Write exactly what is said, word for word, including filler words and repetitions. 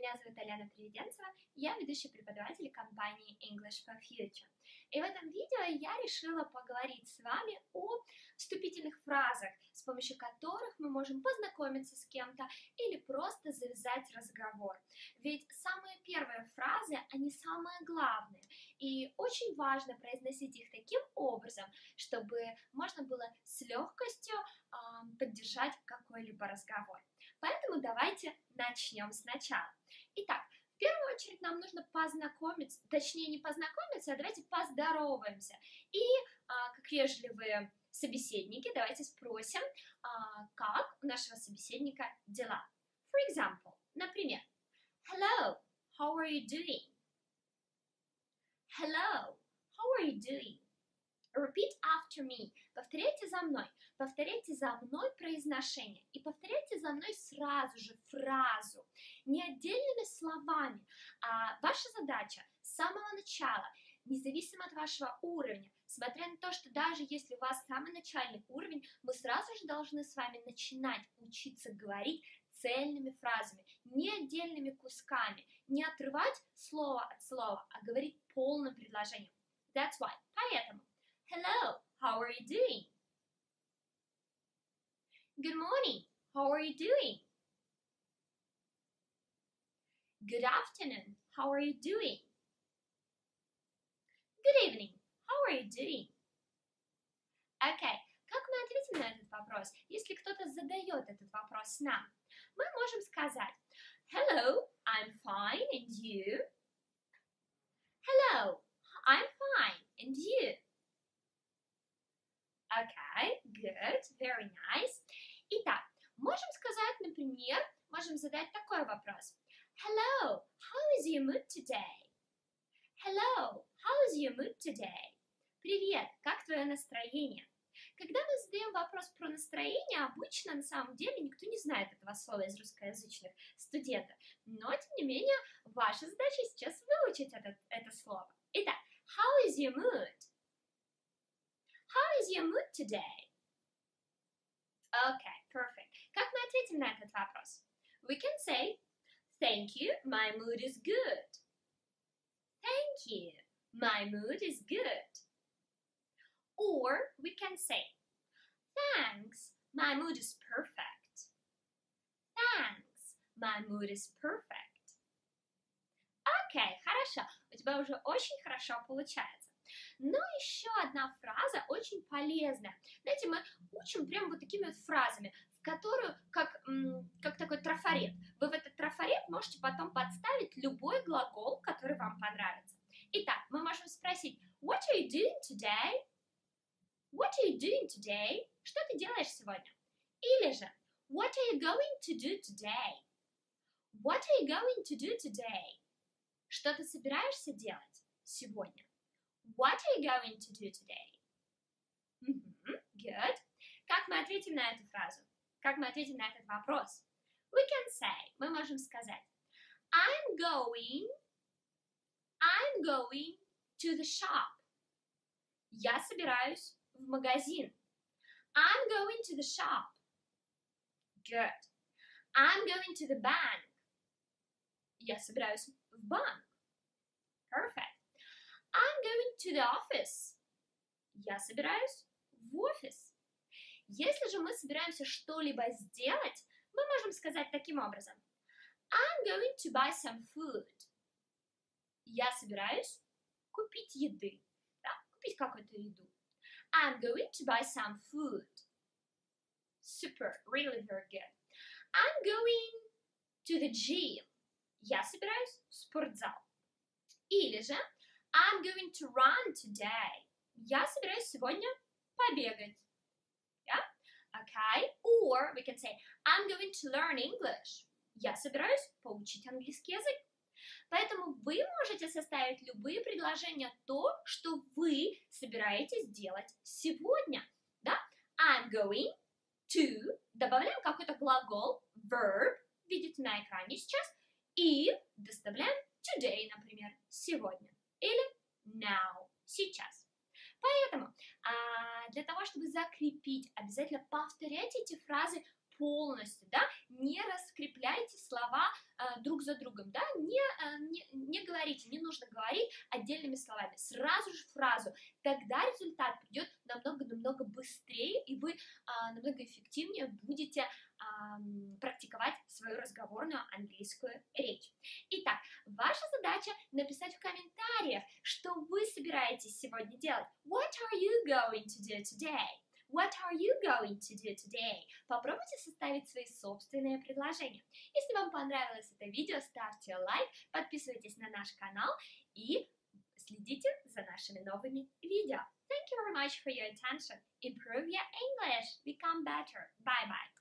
Меня зовут Алена Приведенцева, я ведущий преподаватель компании English for Future. И в этом видео я решила поговорить с вами о вступительных фразах, с помощью которых мы можем познакомиться с кем-то или просто завязать разговор. Ведь самые первые фразы, они самые главные, и очень важно произносить их таким образом, чтобы можно было с легкостью э, поддержать какой-либо разговор. Поэтому давайте начнем сначала. Итак, в первую очередь нам нужно познакомиться, точнее не познакомиться, а давайте поздороваемся. И а, как вежливые собеседники, давайте спросим, а, как у нашего собеседника дела. For example, например, Hello, how are you doing? Hello, how are you doing? Repeat after me. Повторяйте за мной. Повторяйте за мной произношение. И повторяйте за мной сразу же фразу. Не отдельными словами. А ваша задача с самого начала, независимо от вашего уровня, смотря на то, что даже если у вас самый начальный уровень, мы сразу же должны с вами начинать учиться говорить цельными фразами, не отдельными кусками, не отрывать слово от слова, а говорить полным предложением. That's why. Поэтому Hello, how are you doing? Good morning, how are you doing? Good afternoon, how are you doing? Good evening, how are you doing? Окей, как мы ответим на этот вопрос, если кто-то задает этот вопрос нам? Мы можем сказать Hello, I'm fine, and you? Hello, I'm fine, and you? Okay, good, very nice. Итак, можем сказать, например, можем задать такой вопрос. Hello, how is your mood today? Hello, how is your mood today? Привет, как твое настроение? Когда мы задаем вопрос про настроение, обычно на самом деле никто не знает этого слова из русскоязычных студентов. Но, тем не менее, ваша задача сейчас выучить это, это слово. Итак, how is your mood? How is your mood today? Okay, perfect. Как мы ответим на этот вопрос? We can say, thank you, my mood is good. Thank you, my mood is good. Or we can say, thanks, my mood is perfect. Thanks, my mood is perfect. Окей, хорошо. У тебя уже очень хорошо получается. Но еще одна фраза очень полезная. Знаете, мы учим прям вот такими вот фразами, в которую, как, как такой трафарет. Вы в этот трафарет можете потом подставить любой глагол, который вам понравится. Итак, мы можем спросить, what are you doing today? What are you doing today? Что ты делаешь сегодня? Или же, what are you going to do today? What are you going to do today? Что ты собираешься делать сегодня? What are you going to do today? Mm-hmm, good. Как мы ответим на эту фразу? Как мы ответим на этот вопрос? We can say, мы можем сказать, I'm going, I'm going to the shop. Я собираюсь в магазин. I'm going to the shop. Good. I'm going to the bank. Я собираюсь в банк. Perfect. I'm going to the office. Я собираюсь в офис. Если же мы собираемся что-либо сделать, мы можем сказать таким образом. I'm going to buy some food. Я собираюсь купить еды. Да, купить какую-то еду. I'm going to buy some food. Super, really very good. I'm going to the gym. Я собираюсь в спортзал. Или же I'm going to run today. Я собираюсь сегодня побегать. Yeah? Okay. Or we can say, I'm going to learn English. Я собираюсь поучить английский язык. Поэтому вы можете составить любые предложения, то, что вы собираетесь делать сегодня. Да? I'm going to. Добавляем какой-то глагол, verb, видите на экране сейчас, и доставляем today, например, сегодня. Или now, сейчас. Поэтому а, для того, чтобы закрепить, обязательно повторяйте эти фразы полностью, да, не раскрепляйте слова э, друг за другом, да, не, а, не, не говорите, не нужно говорить отдельными словами, сразу же фразу, тогда результат придет намного-намного быстрее, и вы а, намного эффективнее будете а, практиковать свою разговорную английскую речь. Итак, ваша задача написать в комментариях, что вы собираетесь сегодня делать. What are you going to do today? What are you going to do today? Попробуйте составить свои собственные предложения. Если вам понравилось это видео, ставьте лайк, подписывайтесь на наш канал и следите за нашими новыми видео. Thank you very much for your attention. Improve your English. Become better. Bye-bye.